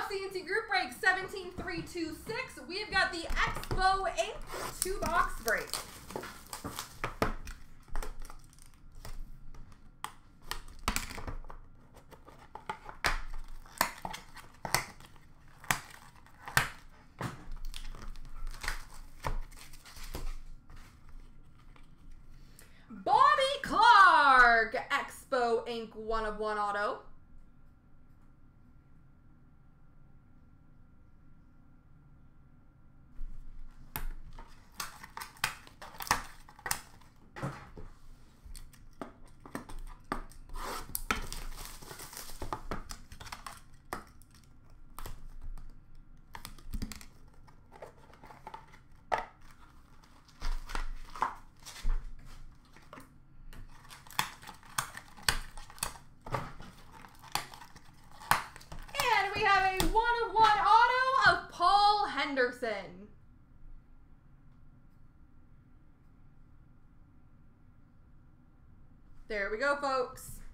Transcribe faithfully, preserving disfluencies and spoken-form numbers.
C N C Group Break seventeen three two six. We've got the Expo Ink two box break. Bobby Clark, Expo Ink one of one auto. We have a one of one auto of Paul Henderson. There we go, folks.